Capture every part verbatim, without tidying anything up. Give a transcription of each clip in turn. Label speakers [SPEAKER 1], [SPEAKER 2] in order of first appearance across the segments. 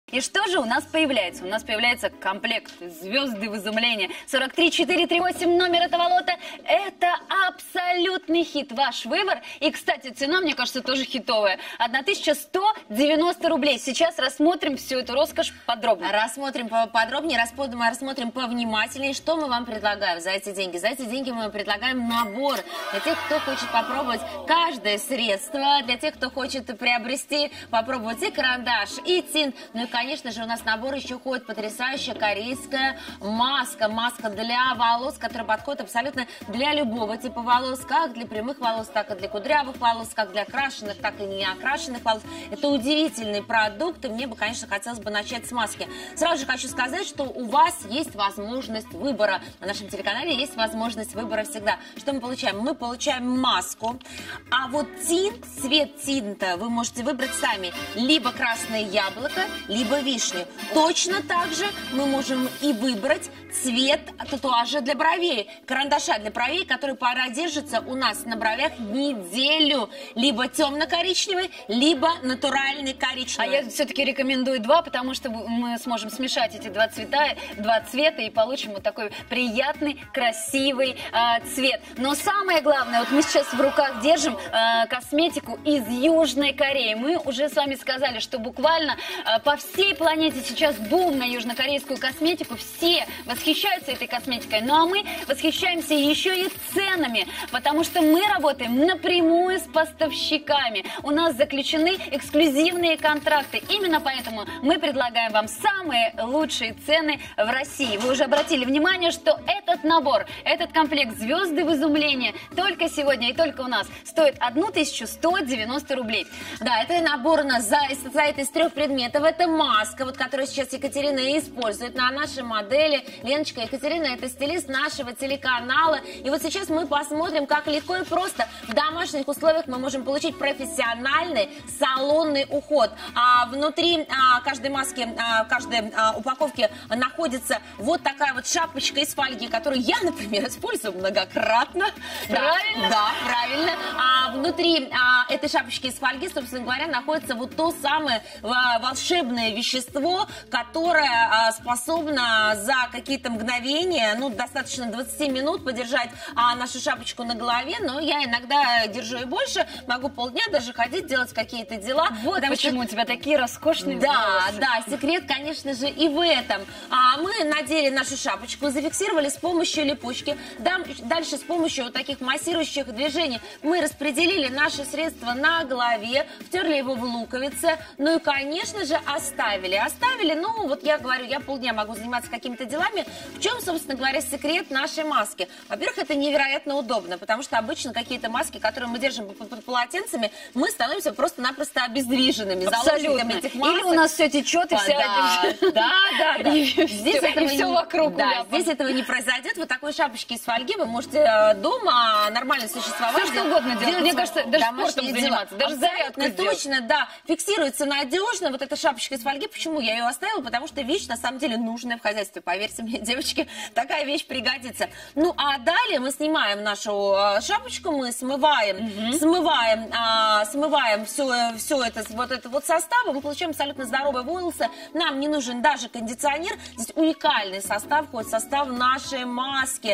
[SPEAKER 1] И что же у нас появляется? У нас появляется комплект «Звезды в изумлении». сорок три четыре тридцать восемь номер этого лота. Это абсолютный хит. Ваш выбор. И, кстати, цена, мне кажется, тоже хитовая. тысяча сто девяносто рублей. Сейчас рассмотрим всю эту роскошь подробно.
[SPEAKER 2] Рассмотрим подробнее, рассмотрим повнимательнее, что мы вам предлагаем за эти деньги. За эти деньги мы предлагаем набор для тех, кто хочет попробовать каждое средство, для тех, кто хочет приобрести, попробовать и карандаш, и тинт. Ну и, конечно же, у нас в набор еще ходит потрясающая корейская маска. Маска для волос, которая подходит абсолютно для любого типа волос, как для прямых волос, так и для кудрявых волос, как для окрашенных, так и не окрашенных волос. Это удивительный продукт, и мне бы, конечно, хотелось бы начать с маски. Сразу же хочу сказать, что у вас есть возможность выбора. На нашем телеканале есть возможность выбора всегда. Что мы получаем? Мы получаем маску, а вот тинт, цвет тинта вы можете выбрать сами. Либо красное яблоко, либо вишню. Точно так же мы можем и выбрать цвет татуажа для бровей, карандаша для бровей, который продержится у нас на бровях неделю. Либо темно-коричневый, либо натуральный коричневый.
[SPEAKER 1] А я все-таки рекомендую два, потому что мы сможем смешать эти два цвета, два цвета и получим вот такой приятный, красивый э, цвет. Но самое главное, вот мы сейчас в руках держим э, косметику из Южной Кореи. Мы уже с вами сказали, что буквально э, по всей планете сейчас бум на южнокорейскую косметику. Все восхищаются этой косметикой. Ну а мы восхищаемся еще и ценами, потому что мы работаем напрямую с поставщиками. У нас заключены эксклюзивные контракты. Именно поэтому мы предлагаем вам самые лучшие цены в России. Вы уже обратили внимание, что этот набор, этот комплект «Звезды в изумлении» только сегодня и только у нас стоит тысячу сто девяносто рублей.
[SPEAKER 2] Да, это набор у нас за, состоит из трех предметов. Это маска, вот, которую сейчас Екатерина использует на нашей модели. Леночка, Екатерина, это стилист нашего телеканала. И вот сейчас мы посмотрим, как легко и просто в домашних условиях мы можем получить профессиональный салонный уход. А внутри а, каждой маски, а, каждой а, упаковки находится вот такая вот шапочка из фольги, которую я, например, использую многократно.
[SPEAKER 1] Правильно?
[SPEAKER 2] Да, да, правильно. А внутри а, этой шапочки из фольги, собственно говоря, находится вот то самое волшебное вещество, которое а, способно за какие-то мгновения, ну, достаточно двадцать минут подержать а, нашу шапочку на голове, но я иногда держу и больше, могу полдня даже ходить, делать какие-то дела.
[SPEAKER 1] Вот почему что... у тебя такие роскошные
[SPEAKER 2] Да,
[SPEAKER 1] волосы.
[SPEAKER 2] да, секрет, конечно же, и в этом. А, мы надели нашу шапочку, зафиксировали с помощью липучки, дальше с помощью вот таких массирующих движений мы распределили наше средство на голове, втерли его в луковицы, ну и, конечно же, оставили. Оставили, ну, вот я говорю, я полдня могу заниматься какими-то делами. В чем, собственно говоря, секрет нашей маски? Во-первых, это невероятно удобно, потому что обычно какие-то маски, которые мы держим под полотенцами, мы становимся просто-напросто обездвиженными, заложниками этих масок.
[SPEAKER 1] Или у нас все течет, и вся...
[SPEAKER 2] Да, да, да. да.
[SPEAKER 1] И, здесь все, это и все
[SPEAKER 2] не,
[SPEAKER 1] вокруг.
[SPEAKER 2] Да, здесь этого не произойдет. Вот такой шапочки из фольги вы можете дома нормально существовать.
[SPEAKER 1] Все что угодно делать. Мне кажется, даже спортом заниматься, даже зарядку сделать.
[SPEAKER 2] Точно, да. Фиксируется надежно. Вот эта шапочка из фольги. Почему я ее оставила? Потому что вещь, на самом деле, нужная в хозяйстве. Поверьте мне, девочки, такая вещь пригодится. Ну, а далее мы снимаем нашу шапочку, мы смываем, угу. смываем, а, смываем все, все это, вот это вот состав, мы получаем абсолютно здоровые волосы. Нам не нужен даже кондиционер. Здесь уникальный состав, входит в состав нашей маски.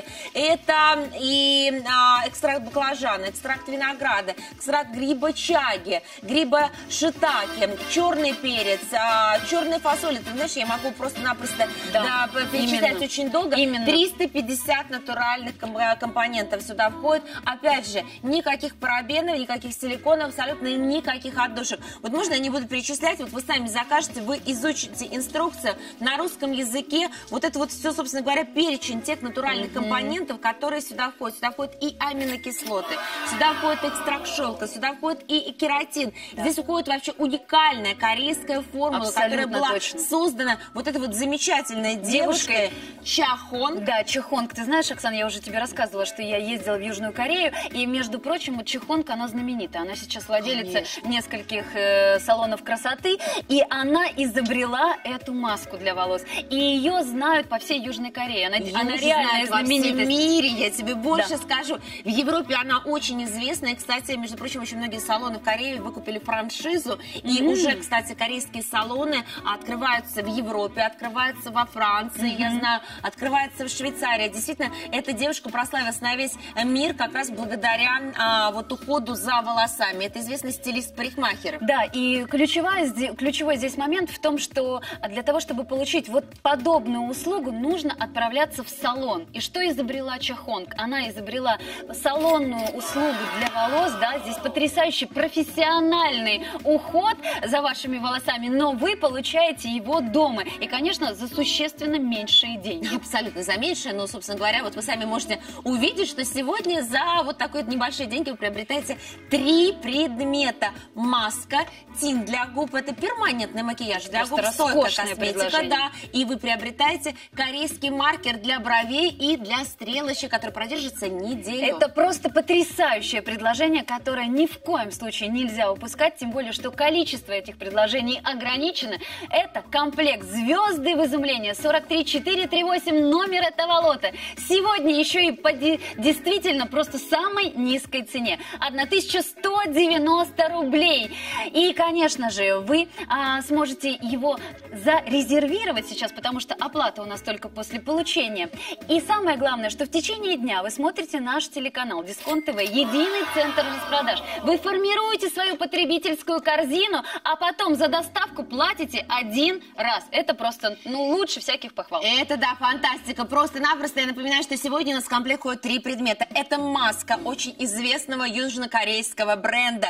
[SPEAKER 2] Это и а, экстракт баклажана, экстракт винограда, экстракт гриба чаги, гриба шитаки, черный перец, а, черная фасоль. Ты знаешь, я могу просто-напросто да, да, перечислять именно. Очень долго.
[SPEAKER 1] Именно.
[SPEAKER 2] триста пятьдесят натуральных компонентов сюда входит. Опять же, никаких парабенов, никаких силиконов, абсолютно никаких отдушек. Вот можно я не буду перечислять, вот вы сами закажете, вы изучите инструкцию на русском языке. Вот это вот все, собственно говоря, перечень тех натуральных mm-hmm. компонентов, которые сюда входят. Сюда входят и аминокислоты, сюда входит экстракт шелка, сюда входит и кератин. Да. Здесь уходит вообще уникальная корейская формула, абсолютно которая была точно. Создана вот этой вот замечательной девушкой Чахонг.
[SPEAKER 1] Да, Чахонг. Ты знаешь, Оксана, я уже тебе рассказывала, что я ездила в Южную Корею, и, между прочим, вот Чахонг, она знаменита. Она сейчас владелица Конечно. нескольких э, салонов красоты, и она изобрела эту маску для волос. И ее знают по всей Южной Корее. Она, она реально знаменитость.
[SPEAKER 2] Во всем мире, я тебе больше
[SPEAKER 1] да.
[SPEAKER 2] скажу. В Европе она очень известна. И, кстати, между прочим, очень многие салоны в Корее выкупили франшизу. И mm. уже, кстати, корейские салоны салоны открываются в Европе, открываются во Франции, mm-hmm. я знаю, открываются в Швейцарии. Действительно, эта девушка прославилась на весь мир как раз благодаря а, вот уходу за волосами. Это известный стилист-парикмахер.
[SPEAKER 1] Да, и ключевая, ключевой здесь момент в том, что для того, чтобы получить вот подобную услугу, нужно отправляться в салон. И что изобрела Чахонг? Она изобрела салонную услугу для волос, да, здесь потрясающий профессиональный уход за вашими волосами, но вы получаете его дома. И, конечно, за существенно меньшие деньги.
[SPEAKER 2] Абсолютно за меньшие, но, собственно говоря, вот вы сами можете увидеть, что сегодня за вот такой небольшие деньги вы приобретаете три предмета. Маска, тинт для губ, это перманентный макияж для губ, стойкая косметика, да, и вы приобретаете корейский маркер для бровей и для стрелочек, который продержится неделю.
[SPEAKER 1] Это просто потрясающее предложение, которое ни в коем случае нельзя упускать, тем более, что количество этих предложений ограничено. Это комплект «Звезды в изумлении» сорок три четыре тридцать восемь, номер этого лота. Сегодня еще и по действительно просто самой низкой цене. тысяча сто девяносто рублей. И, конечно же, вы а, сможете его зарезервировать сейчас, потому что оплата у нас только после получения. И самое главное, что в течение дня вы смотрите наш телеканал Дисконт ТВ, единый центр распродаж. Вы формируете свою потребительскую корзину, а потом за доставку платите один раз. Это просто, ну, лучше всяких похвал.
[SPEAKER 2] Это, да, фантастика. Просто-напросто я напоминаю, что сегодня у нас в комплект входит три предмета. Это маска очень известного южнокорейского бренда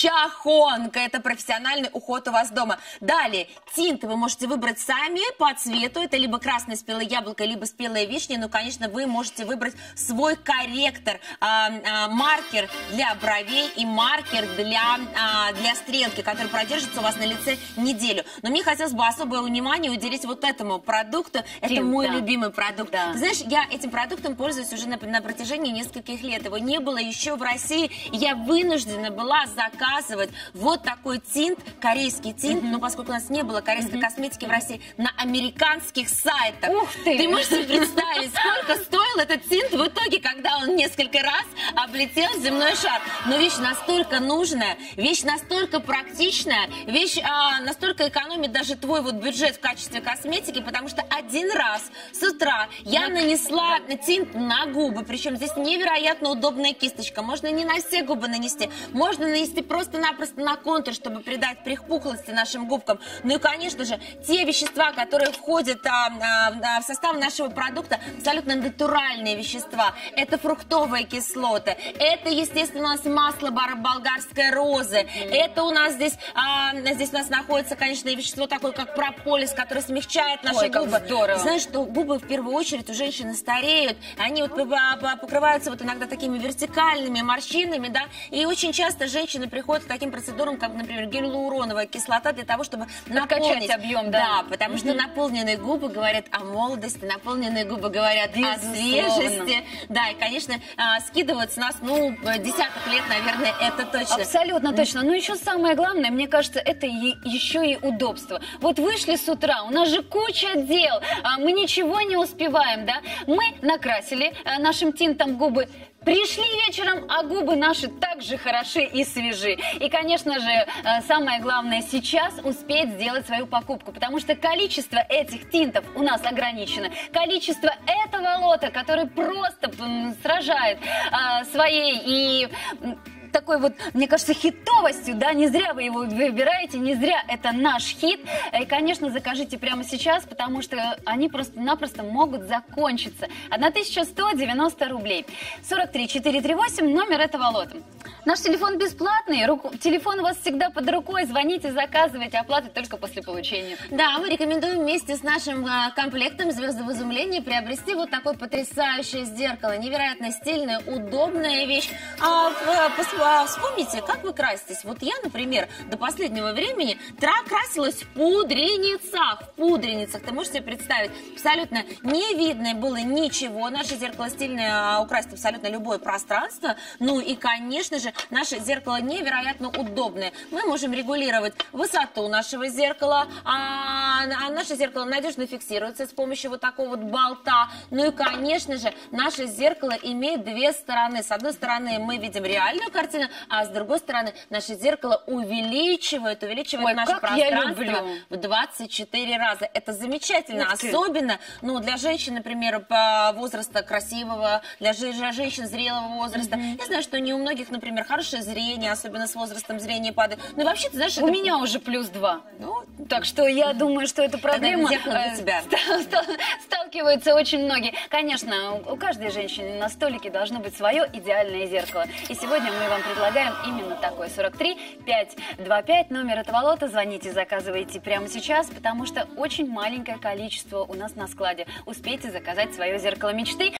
[SPEAKER 2] Чахонг. Это профессиональный уход у вас дома. Далее, тинты вы можете выбрать сами по цвету. Это либо красное спелое яблоко, либо спелая вишня. Ну, конечно, вы можете выбрать свой корректор, а, а, маркер для бровей и маркер для, а, для стрелки, который продержится у вас на лице неделю. Но мне хотелось бы особое внимание уделить вот этому продукту. Это
[SPEAKER 1] Тинт,
[SPEAKER 2] мой
[SPEAKER 1] да.
[SPEAKER 2] любимый продукт.
[SPEAKER 1] Да.
[SPEAKER 2] Ты знаешь, я этим продуктом пользуюсь уже на, на протяжении нескольких лет. Его не было еще в России. Я вынуждена была заказывать вот такой тинт, корейский тинт, mm-hmm. но поскольку у нас не было корейской mm-hmm. косметики в России, на американских сайтах.
[SPEAKER 1] Ух ты!
[SPEAKER 2] Ты можешь себе представить, сколько стоил этот тинт в итоге, когда он несколько раз облетел земной шар. Но вещь настолько нужная, вещь настолько практичная, вещь а, настолько экономит даже твой вот бюджет в качестве косметики, потому что один раз с утра я нанесла тинт на губы, причем здесь невероятно удобная кисточка. Можно не на все губы нанести, можно нанести просто-напросто на контур, чтобы придать припухлости нашим губкам. Ну и, конечно же, те вещества, которые входят а, а, в состав нашего продукта, абсолютно натуральные вещества. Это фруктовые кислоты, это, естественно, у нас масло болгарской розы, mm. это у нас здесь, а, здесь у нас находится, конечно, вещество такое, как прополис, которое смягчает наши
[SPEAKER 1] Ой,
[SPEAKER 2] губы.
[SPEAKER 1] как здорово.
[SPEAKER 2] Знаешь, что губы в первую очередь у женщины стареют, они вот покрываются вот иногда такими вертикальными морщинами, да, и очень часто женщины приходят к таким процедурам, как, например, гиалуроновая кислота, для того, чтобы наполнить
[SPEAKER 1] объем, да.
[SPEAKER 2] Да, потому что наполненные губы говорят о молодости, наполненные губы говорят Безусловно. О свежести, да, и, конечно, скидывают с нас, ну, десяток лет, наверное, это точно.
[SPEAKER 1] Абсолютно точно. Но еще самое главное, мне кажется, это и, еще и удобство. Вот вышли с утра, у нас же куча дел, мы ничего не успеваем, да? Мы накрасили нашим тинтом губы, пришли вечером, а губы наши также хороши и свежи. И, конечно же, самое главное сейчас успеть сделать свою покупку, потому что количество этих тинтов у нас ограничено. Количество этого лота, который просто сражает своей и... такой вот, мне кажется, хитовостью, да, не зря вы его выбираете, не зря это наш хит. И, конечно, закажите прямо сейчас, потому что они просто-напросто могут закончиться. тысяча сто девяносто рублей. сорок три четыре тридцать восемь, номер этого лота. Наш телефон бесплатный, руку, телефон у вас всегда под рукой, звоните, заказывайте, оплата только после получения.
[SPEAKER 2] Да, мы рекомендуем вместе с нашим а, комплектом «Звезды в изумлении» приобрести вот такое потрясающее зеркало. Невероятно стильная, удобная вещь. А, а, вспомните, как вы краситесь. Вот я, например, до последнего времени красилась в пудреницах. В пудреницах. Ты можешь себе представить? Абсолютно не видно было ничего. Наше зеркало стильное украсит абсолютно любое пространство. Ну и, конечно же, наше зеркало невероятно удобное. Мы можем регулировать высоту нашего зеркала, а, а наше зеркало надежно фиксируется с помощью вот такого вот болта. Ну и, конечно же, наше зеркало имеет две стороны. С одной стороны мы видим реальную картину, а с другой стороны наше зеркало увеличивает, увеличивает
[SPEAKER 1] Ой,
[SPEAKER 2] наше
[SPEAKER 1] как я
[SPEAKER 2] пространство
[SPEAKER 1] люблю.
[SPEAKER 2] в двадцать четыре раза. Это замечательно,
[SPEAKER 1] Ух ты.
[SPEAKER 2] особенно ну, для женщин, например, по возраста красивого, для же- женщин зрелого возраста.
[SPEAKER 1] Мгм.
[SPEAKER 2] Я знаю, что не у многих, например, хорошее зрение, особенно с возрастом зрение падает. Но вообще, ты знаешь,
[SPEAKER 1] У
[SPEAKER 2] это...
[SPEAKER 1] меня уже плюс два.
[SPEAKER 2] Ну,
[SPEAKER 1] Так что я думаю, что эта проблема
[SPEAKER 2] зеркало для
[SPEAKER 1] э,
[SPEAKER 2] тебя.
[SPEAKER 1] ста- ста- сталкиваются очень многие. Конечно, у у каждой женщины на столике должно быть свое идеальное зеркало. И сегодня мы вам предлагаем именно такое. сорок три пятьсот двадцать пять, номер этого лота. Звоните, заказывайте прямо сейчас, потому что очень маленькое количество у нас на складе. Успейте заказать свое зеркало мечты.